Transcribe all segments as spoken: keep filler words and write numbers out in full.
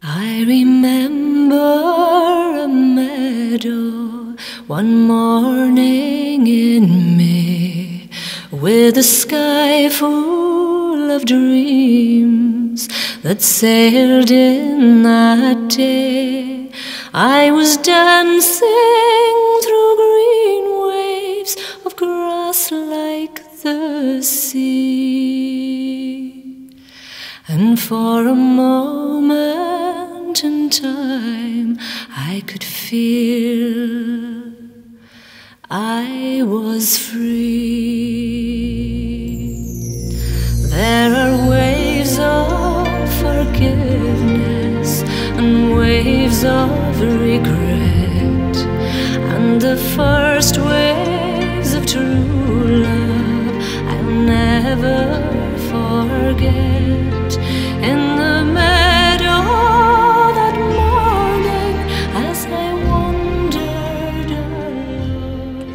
I remember a meadow one morning in May, with a sky full of dreams that sailed in that day. I was dancing through green waves of grass like the sea, and for a moment in time I could feel I was free. There are waves of forgiveness and waves of regret, and the first waves of true love I'll never forget. In the meadow that morning as I wandered alone.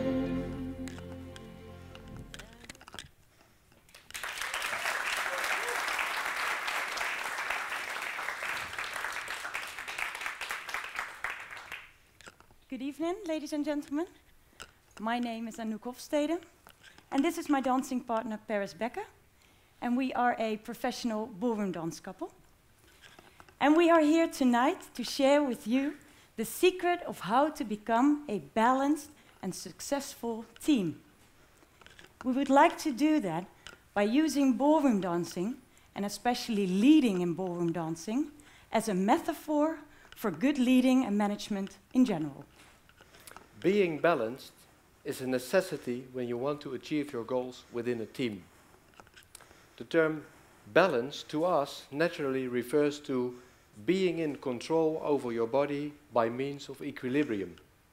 Good evening, ladies and gentlemen. My name is Anouk Hofstede, and this is my dancing partner, Bekker, and we are a professional ballroom dance couple. And we are here tonight to share with you the secret of how to become a balanced and successful team. We would like to do that by using ballroom dancing, and especially leading in ballroom dancing, as a metaphor for good leading and management in general. Being balanced is a necessity when you want to achieve your goals within a team. The term balance to us naturally refers to being in control over your body by means of equilibrium.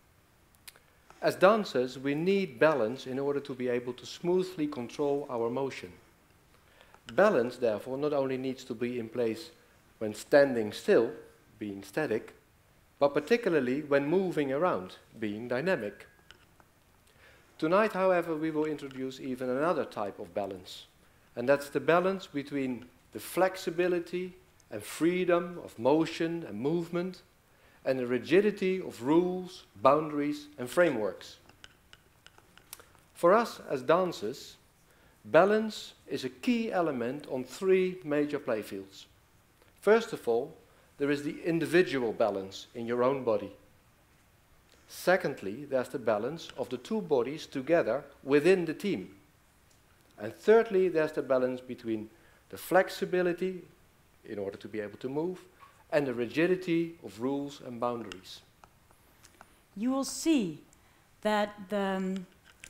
As dancers, we need balance in order to be able to smoothly control our motion. Balance, therefore, not only needs to be in place when standing still, being static, but particularly when moving around, being dynamic. Tonight, however, we will introduce even another type of balance, and that's the balance between the flexibility and freedom of motion and movement and the rigidity of rules, boundaries and frameworks. For us as dancers, balance is a key element on three major playfields. First of all, there is the individual balance in your own body. Secondly, there's the balance of the two bodies together within the team. And thirdly, there's the balance between the flexibility in order to be able to move and the rigidity of rules and boundaries. You will see that the... Um,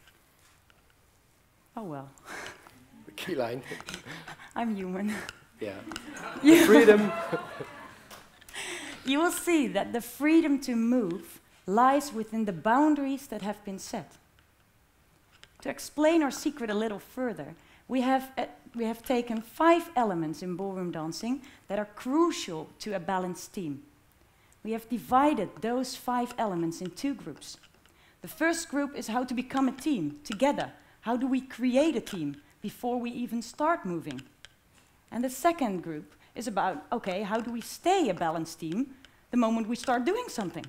oh well. The key line. I'm human. Yeah. The freedom. You will see that the freedom to move lies within the boundaries that have been set. To explain our secret a little further, we have, uh, we have taken five elements in ballroom dancing that are crucial to a balanced team. We have divided those five elements in two groups. The first group is how to become a team together. How do we create a team before we even start moving? And the second group is about, okay, how do we stay a balanced team the moment we start doing something?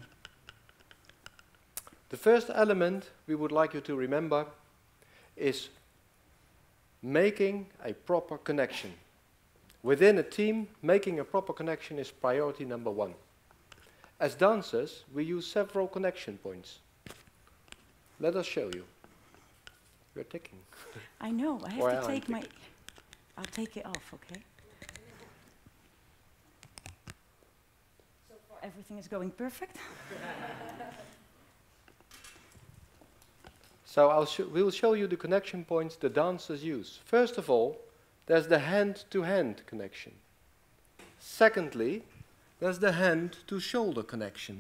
The first element we would like you to remember is making a proper connection. Within a team, making a proper connection is priority number one. As dancers, we use several connection points. Let us show you. You're ticking. I know, I have Or to I'm take my... ticking. I'll take it off, okay? So far everything is going perfect. So I'll sh we'll show you the connection points the dancers use. First of all, there's the hand-to-hand connection. Secondly, there's the hand-to-shoulder connection.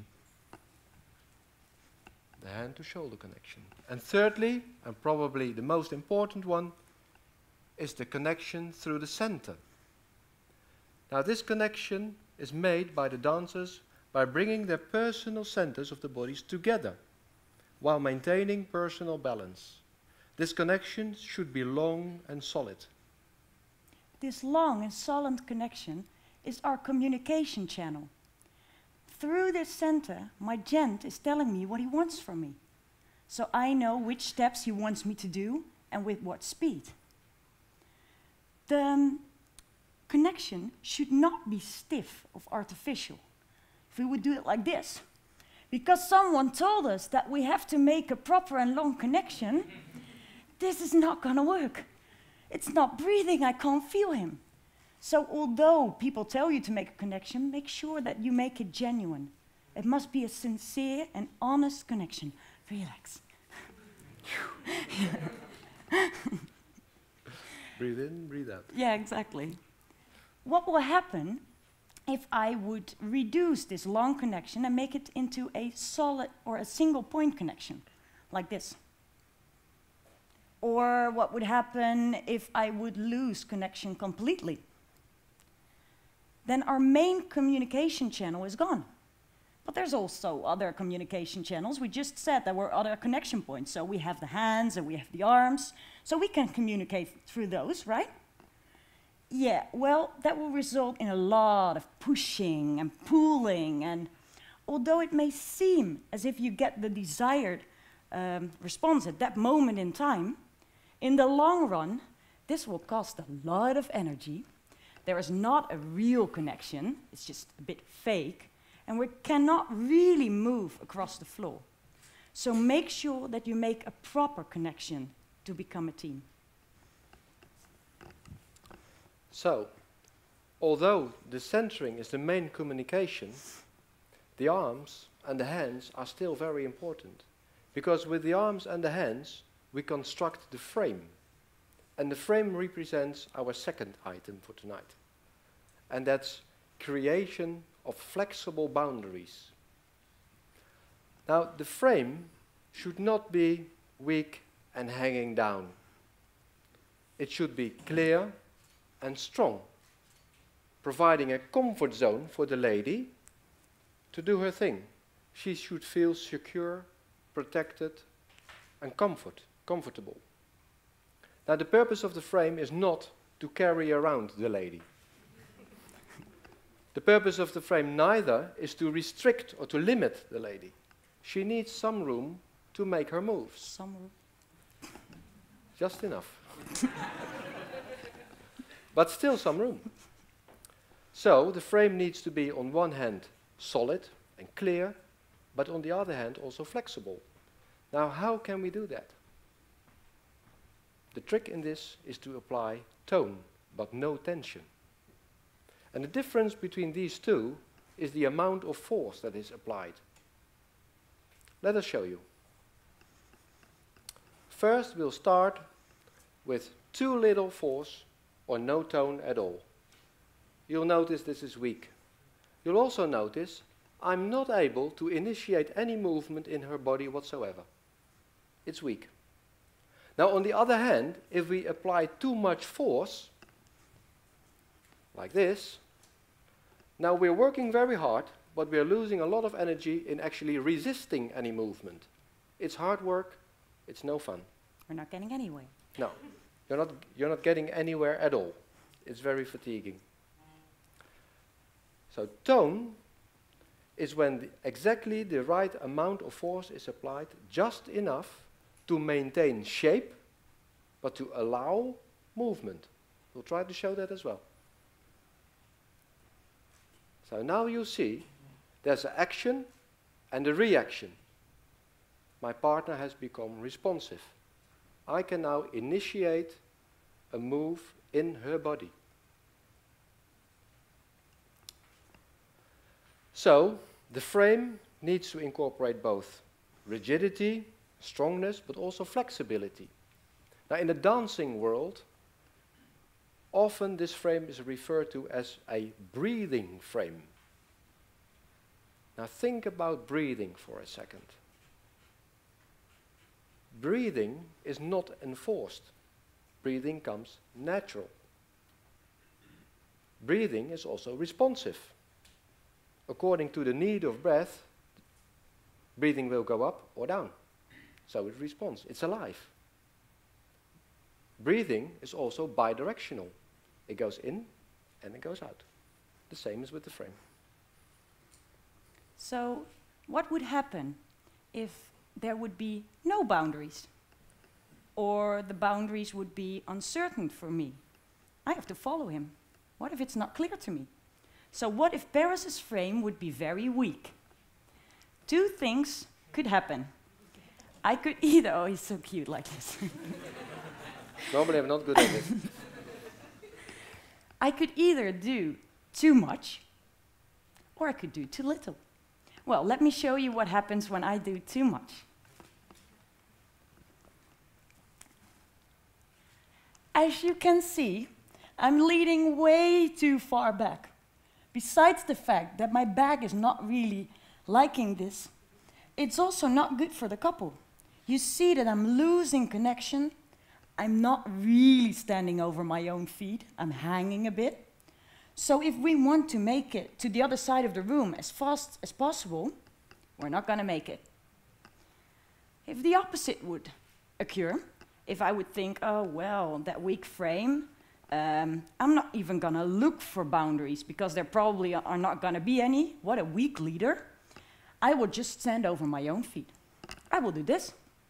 The hand-to-shoulder connection. And thirdly, and probably the most important one, is the connection through the center. Now this connection is made by the dancers by bringing their personal centers of the bodies together while maintaining personal balance. This connection should be long and solid. This long and solid connection is our communication channel. Through this center, my gent is telling me what he wants from me. So I know which steps he wants me to do and with what speed. The um, connection should not be stiff or artificial. If we would do it like this, because someone told us that we have to make a proper and long connection, this is not gonna work. It's not breathing, I can't feel him. So although people tell you to make a connection, make sure that you make it genuine. It must be a sincere and honest connection. Relax. Breathe in, breathe out. Yeah, exactly. What will happen if I would reduce this long connection and make it into a solid or a single point connection, like this? Or what would happen if I would lose connection completely? Then our main communication channel is gone. But there's also other communication channels. We just said there were other connection points. So we have the hands and we have the arms. So we can communicate through those, right? Yeah, well, that will result in a lot of pushing and pulling. And although it may seem as if you get the desired um, response at that moment in time, in the long run, this will cost a lot of energy. There is not a real connection. It's just a bit fake. And we cannot really move across the floor. So make sure that you make a proper connection to become a team. So, although the centering is the main communication, the arms and the hands are still very important. Because with the arms and the hands, we construct the frame. And the frame represents our second item for tonight. And that's creation of flexible boundaries. Now, the frame should not be weak and hanging down. It should be clear and strong, providing a comfort zone for the lady to do her thing. She should feel secure, protected, and comfort, comfortable. Now, the purpose of the frame is not to carry around the lady. The purpose of the frame neither is to restrict or to limit the lady. She needs some room to make her moves. Some room. Just enough. But still some room. So the frame needs to be on one hand solid and clear, but on the other hand also flexible. Now how can we do that? The trick in this is to apply tone, but no tension. And the difference between these two is the amount of force that is applied. Let us show you. First, we'll start with too little force or no tone at all. You'll notice this is weak. You'll also notice I'm not able to initiate any movement in her body whatsoever. It's weak. Now, on the other hand, if we apply too much force, like this, now we're working very hard, but we're losing a lot of energy in actually resisting any movement. It's hard work, it's no fun. We're not getting anywhere. No, you're not, you're not getting anywhere at all. It's very fatiguing. So tone is when the, exactly the right amount of force is applied, just enough to maintain shape, but to allow movement. We'll try to show that as well. So now you see there's an action and a reaction. My partner has become responsive. I can now initiate a move in her body. So the frame needs to incorporate both rigidity, strongness, but also flexibility. Now in the dancing world, often this frame is referred to as a breathing frame. Now think about breathing for a second. Breathing is not enforced. Breathing comes natural. Breathing is also responsive. According to the need of breath, breathing will go up or down. So it responds. It's alive. Breathing is also bidirectional. It goes in and it goes out. The same as with the frame. So, what would happen if there would be no boundaries? Or the boundaries would be uncertain for me? I have to follow him. What if it's not clear to me? So what if Paris's frame would be very weak? Two things could happen. I could either, oh, he's so cute like this. Normally I'm not good at it. I could either do too much, or I could do too little. Well, let me show you what happens when I do too much. As you can see, I'm leaning way too far back. Besides the fact that my back is not really liking this, it's also not good for the couple. You see that I'm losing connection. I'm not really standing over my own feet. I'm hanging a bit. So if we want to make it to the other side of the room as fast as possible, we're not going to make it. If the opposite would occur, if I would think, oh, well, that weak frame, um, I'm not even going to look for boundaries because there probably are not going to be any. What a weak leader. I will just stand over my own feet. I will do this.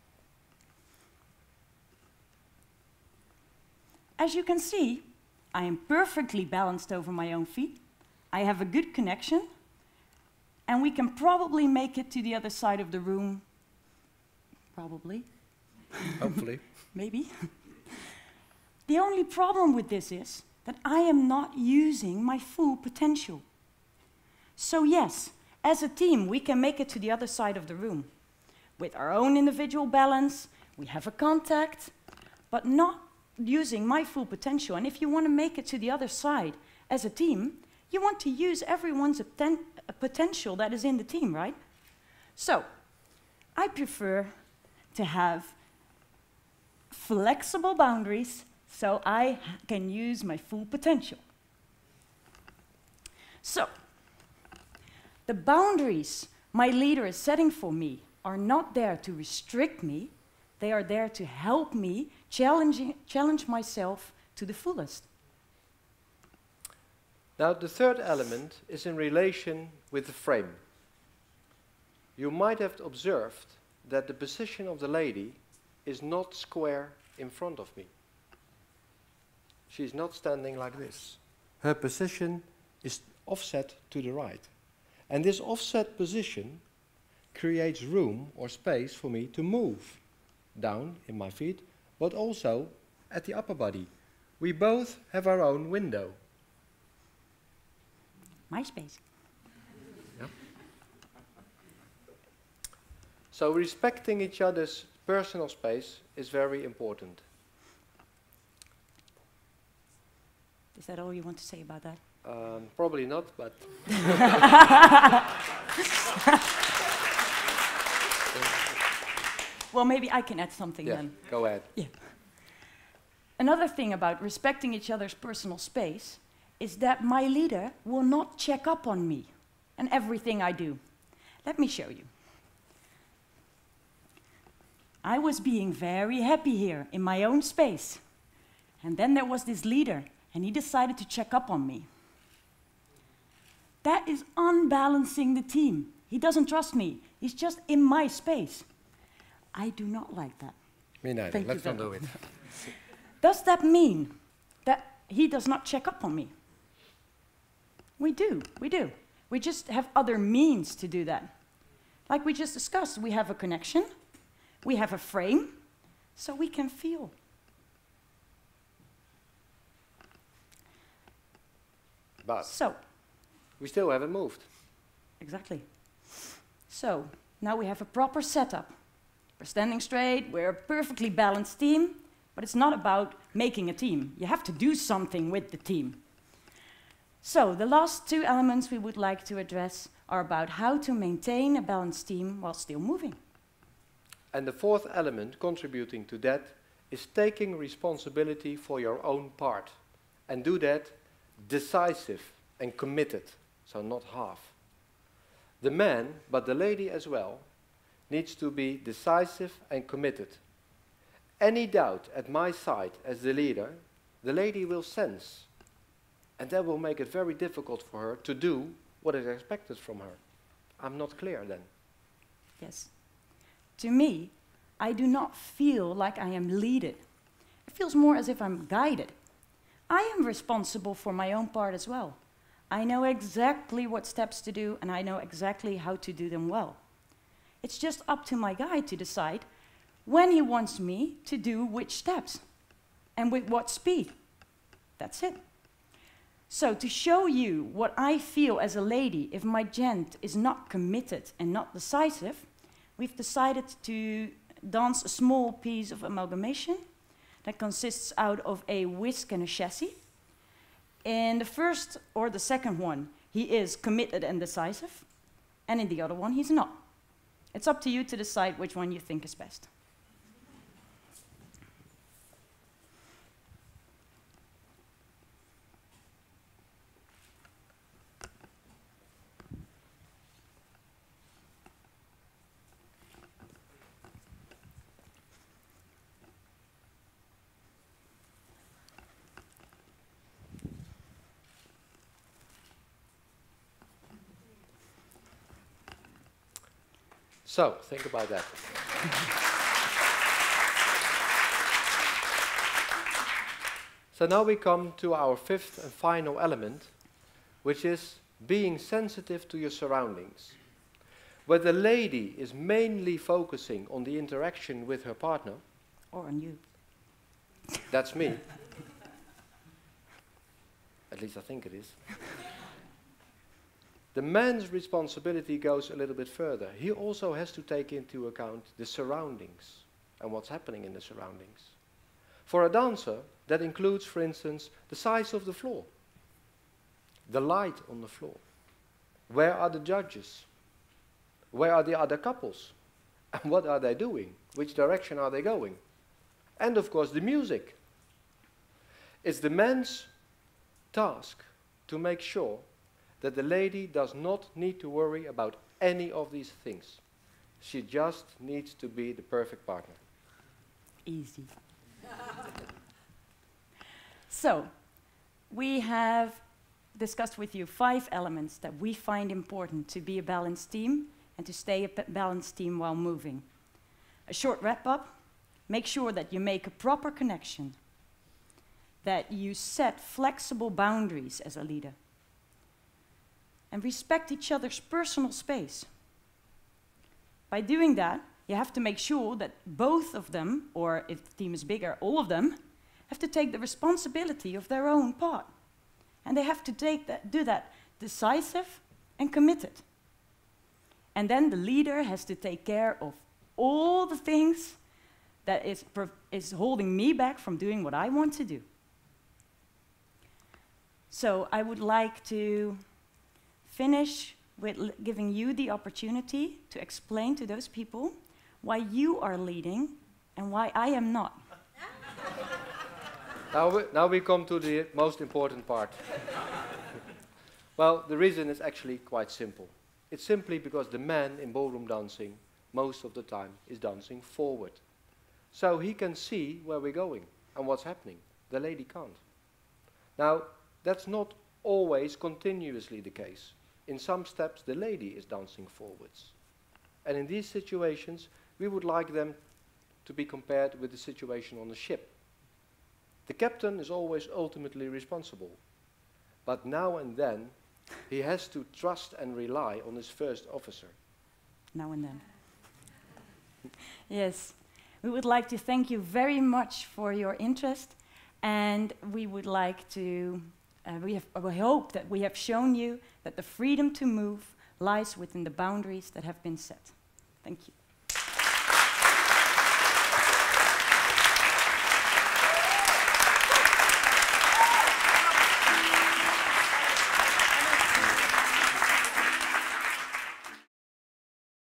As you can see, I am perfectly balanced over my own feet. I have a good connection, and we can probably make it to the other side of the room. Probably. Hopefully. Maybe. The only problem with this is that I am not using my full potential. So yes, as a team, we can make it to the other side of the room. With our own individual balance, we have a contact, but not using my full potential. And if you want to make it to the other side as a team, you want to use everyone's potential that is in the team, right? So, I prefer to have flexible boundaries so I can use my full potential. So, the boundaries my leader is setting for me are not there to restrict me, they are there to help me challenge, challenge myself to the fullest. Now, the third element is in relation with the frame. You might have observed that the position of the lady is not square in front of me. She's not standing like this. Her position is offset to the right. And this offset position creates room or space for me to move down in my feet, but also at the upper body. We both have our own window. My space. Yeah. So respecting each other's personal space is very important. Is that all you want to say about that? Um, probably not, but... Well, maybe I can add something yeah, then. Go ahead. Yeah. Another thing about respecting each other's personal space is that my leader will not check up on me and everything I do. Let me show you. I was being very happy here in my own space. And then there was this leader, and he decided to check up on me. That is unbalancing the team. He doesn't trust me. He's just in my space. I do not like that. Me neither. Thank Let's you not do it. Does that mean that he does not check up on me? We do, we do. We just have other means to do that. Like we just discussed, we have a connection, we have a frame, so we can feel. But So, we still haven't moved. exactly. So, now we have a proper setup. We're standing straight, we're a perfectly balanced team, but it's not about making a team. You have to do something with the team. So, the last two elements we would like to address are about how to maintain a balanced team while still moving. And the fourth element contributing to that is taking responsibility for your own part. And do that decisive and committed, so not half. The man, but the lady as well, needs to be decisive and committed. Any doubt at my side as the leader, the lady will sense. And that will make it very difficult for her to do what is expected from her. I'm not clear then. Yes. To me, I do not feel like I am leaded. It feels more as if I'm guided. I am responsible for my own part as well. I know exactly what steps to do, and I know exactly how to do them well. It's just up to my guide to decide when he wants me to do which steps and with what speed. That's it. So to show you what I feel as a lady if my gent is not committed and not decisive, we've decided to dance a small piece of amalgamation that consists out of a whisk and a chassis. In the first or the second one, he is committed and decisive, and in the other one, he's not. It's up to you to decide which one you think is best. So, think about that. So now we come to our fifth and final element, which is being sensitive to your surroundings. Where the lady is mainly focusing on the interaction with her partner. Or on you. That's me. At least I think it is. The man's responsibility goes a little bit further. He also has to take into account the surroundings and what's happening in the surroundings. For a dancer, that includes, for instance, the size of the floor, the light on the floor. Where are the judges? Where are the other couples? And what are they doing? Which direction are they going? And of course, the music. It's the man's task to make sure that the lady does not need to worry about any of these things. She just needs to be the perfect partner. Easy. So, we have discussed with you five elements that we find important to be a balanced team and to stay a balanced team while moving. A short wrap-up: make sure that you make a proper connection, that you set flexible boundaries as a leader, and respect each other's personal space. By doing that, you have to make sure that both of them, or if the team is bigger, all of them, have to take the responsibility of their own part. And they have to take that, do that decisive and committed. And then the leader has to take care of all the things that is, is holding me back from doing what I want to do. So I would like to finish with l giving you the opportunity to explain to those people why you are leading and why I am not. Now we, now we come to the most important part. Well, the reason is actually quite simple. It's simply because the man in ballroom dancing, most of the time, is dancing forward. So he can see where we're going and what's happening. The lady can't. Now, that's not always continuously the case. In some steps, the lady is dancing forwards. And in these situations, we would like them to be compared with the situation on the ship. The captain is always ultimately responsible. But now and then, he has to trust and rely on his first officer. Now and then. Yes. We would like to thank you very much for your interest, and we would like to, uh, we, have, we hope that we have shown you that the freedom to move lies within the boundaries that have been set. Thank you.